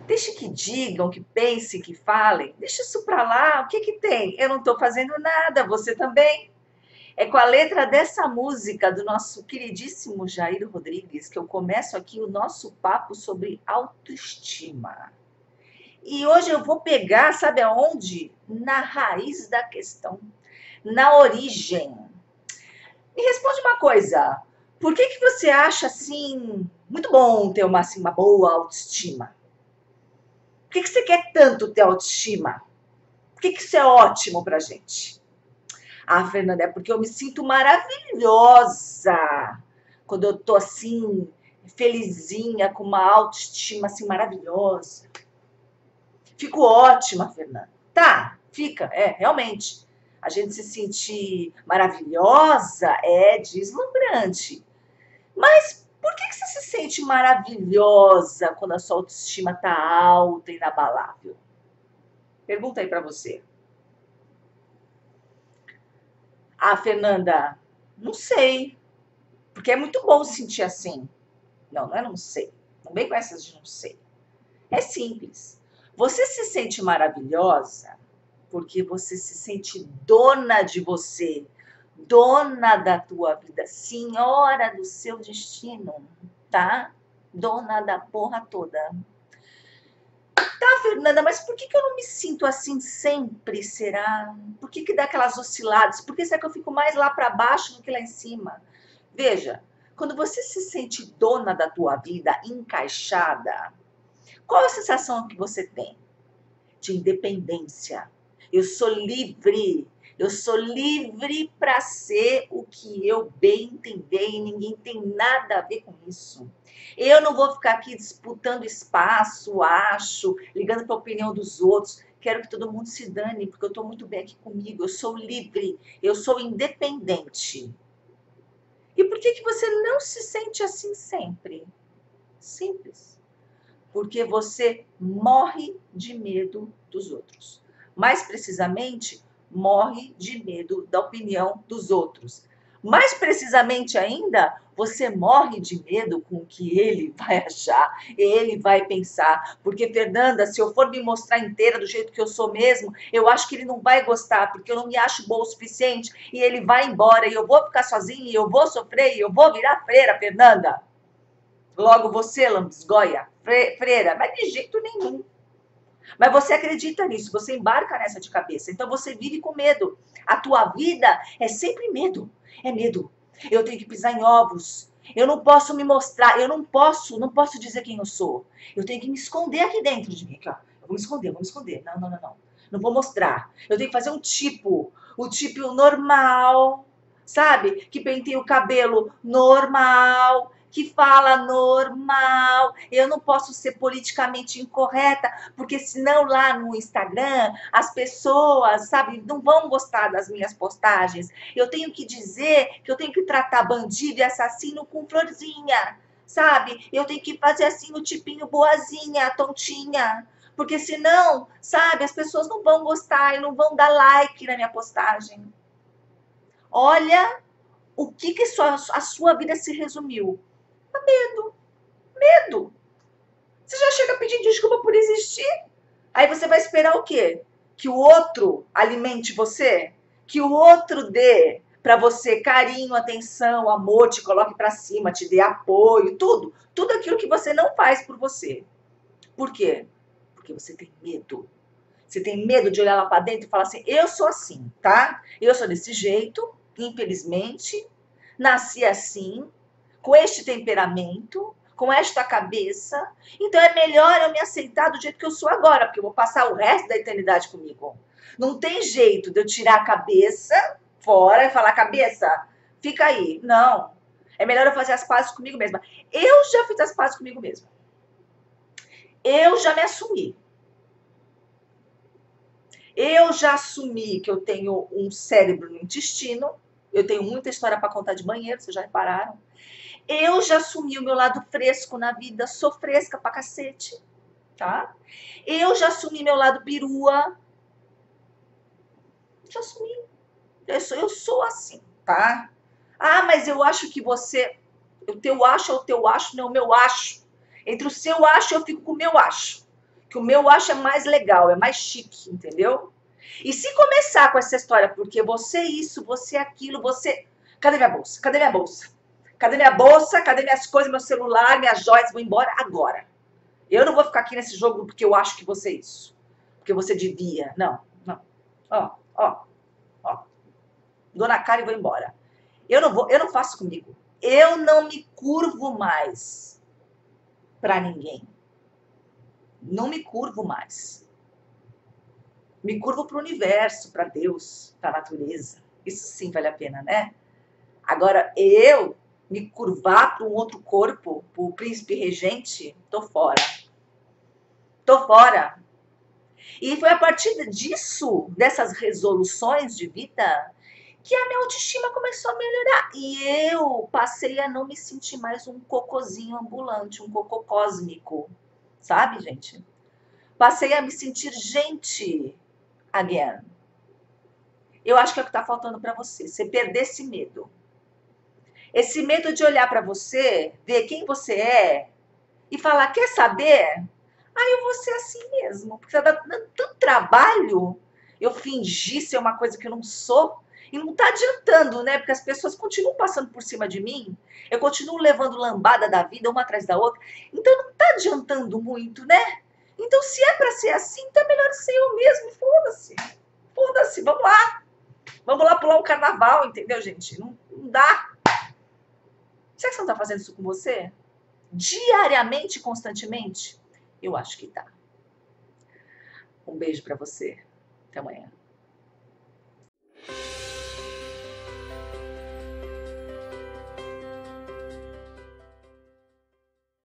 Deixe que digam, que pensem, que falem. Deixa isso pra lá. O que que tem? Eu não tô fazendo nada, você também. É com a letra dessa música do nosso queridíssimo Jair Rodrigues que eu começo aqui o nosso papo sobre autoestima. E hoje eu vou pegar, sabe aonde? Na raiz da questão, na origem. Me responde uma coisa. Por que que você acha assim muito bom ter assim, uma boa autoestima? Por que que você quer tanto ter autoestima? Por que que isso é ótimo pra gente? Ah, Fernanda, é porque eu me sinto maravilhosa quando eu tô assim, felizinha, com uma autoestima assim maravilhosa. Fico ótima, Fernanda. Tá, fica, realmente. A gente se sentir maravilhosa é deslumbrante. Mas por que que você se sente maravilhosa quando a sua autoestima tá alta e inabalável? Pergunta aí pra você. Ah, Fernanda, não sei. Porque é muito bom se sentir assim. Não, não é não sei. Não vem com essas de não sei. É simples. Você se sente maravilhosa porque você se sente dona de você, dona da tua vida, senhora do seu destino, tá? Dona da porra toda. Tá, Fernanda, mas por que que eu não me sinto assim sempre, será? Por que que dá aquelas osciladas? Por que será que eu fico mais lá para baixo do que lá em cima? Veja, quando você se sente dona da tua vida, encaixada, qual a sensação que você tem? De independência. Eu sou livre. Eu sou livre para ser o que eu bem entender e ninguém tem nada a ver com isso. Eu não vou ficar aqui disputando espaço, acho, ligando para a opinião dos outros. Quero que todo mundo se dane, porque eu estou muito bem aqui comigo. Eu sou livre, eu sou independente. E por que que você não se sente assim sempre? Simples. Porque você morre de medo dos outros. Mais precisamente, morre de medo da opinião dos outros. Mais precisamente ainda, você morre de medo com o que ele vai achar, ele vai pensar. Porque, Fernanda, se eu for me mostrar inteira do jeito que eu sou mesmo, eu acho que ele não vai gostar, porque eu não me acho boa o suficiente, e ele vai embora, e eu vou ficar sozinha, e eu vou sofrer, e eu vou virar freira, Fernanda. Logo você, lambisgoia, freira, mas de jeito nenhum. Mas você acredita nisso, você embarca nessa de cabeça. Então você vive com medo. A tua vida é sempre medo. É medo. Eu tenho que pisar em ovos. Eu não posso me mostrar, eu não posso dizer quem eu sou. Eu tenho que me esconder aqui dentro de mim. Aqui, ó. Eu vou me esconder, vou me esconder. Não, não, não, não. Não vou mostrar. Eu tenho que fazer um tipo, o tipo normal, sabe? Que penteia o cabelo normal, que fala normal. Eu não posso ser politicamente incorreta, porque senão lá no Instagram as pessoas, sabe, não vão gostar das minhas postagens. Eu tenho que dizer que eu tenho que tratar bandido e assassino com florzinha, sabe? Eu tenho que fazer assim o tipinho boazinha, tontinha. Porque senão, sabe, as pessoas não vão gostar e não vão dar like na minha postagem. Olha o que a sua vida se resumiu. Medo, medo. Você já chega pedindo desculpa por existir? Aí você vai esperar o quê? Que o outro alimente você? Que o outro dê para você carinho, atenção, amor, te coloque para cima, te dê apoio, tudo. Tudo aquilo que você não faz por você. Por quê? Porque você tem medo. Você tem medo de olhar lá para dentro e falar assim: eu sou assim, tá? Eu sou desse jeito, infelizmente, nasci assim, com este temperamento, com esta cabeça. Então é melhor eu me aceitar do jeito que eu sou agora, porque eu vou passar o resto da eternidade comigo. Não tem jeito de eu tirar a cabeça fora e falar: cabeça, fica aí. Não. É melhor eu fazer as pazes comigo mesma. Eu já fiz as pazes comigo mesma. Eu já me assumi. Eu já assumi que eu tenho um cérebro no intestino. Eu tenho muita história para contar de banheiro, vocês já repararam? Eu já assumi o meu lado fresco na vida, sou fresca pra cacete, tá? Eu já assumi meu lado perua, já assumi. Eu sou assim, tá? Ah, mas eu acho que você. O teu acho é o teu acho, não é o meu acho. Entre o seu acho, eu fico com o meu acho. Que o meu eu acho é mais legal, é mais chique, entendeu? E se começar com essa história, porque você isso, você aquilo, você... Cadê minha bolsa? Cadê minha bolsa? Cadê minha bolsa? Cadê minhas coisas, meu celular, minhas joias? Vou embora agora. Eu não vou ficar aqui nesse jogo porque eu acho que você é isso. Porque você devia. Não, não. Ó, ó, ó. Dou na cara e vou embora. Eu não faço comigo. Eu não me curvo mais para ninguém. Não me curvo mais. Me curvo para o universo, para Deus, para a natureza. Isso sim vale a pena, né? Agora, eu me curvar para um outro corpo, para o príncipe regente, tô fora. Tô fora. E foi a partir disso, dessas resoluções de vida, que a minha autoestima começou a melhorar. E eu passei a não me sentir mais um cocôzinho ambulante, um cocô cósmico. Sabe, gente? Passei a me sentir gente again. Eu acho que é o que está faltando para você. Você perder esse medo. Esse medo de olhar para você, ver quem você é e falar, quer saber? Ah, eu vou ser assim mesmo. Porque tá dando tanto trabalho eu fingir ser uma coisa que eu não sou. E não tá adiantando, né? Porque as pessoas continuam passando por cima de mim. Eu continuo levando lambada da vida, uma atrás da outra. Então não tá adiantando muito, né? Então se é pra ser assim, então é melhor ser eu mesmo. Foda-se. Foda-se, vamos lá. Vamos lá pular um carnaval, entendeu, gente? Não dá. Será que você não tá fazendo isso com você? Diariamente, constantemente? Eu acho que tá. Um beijo pra você. Até amanhã.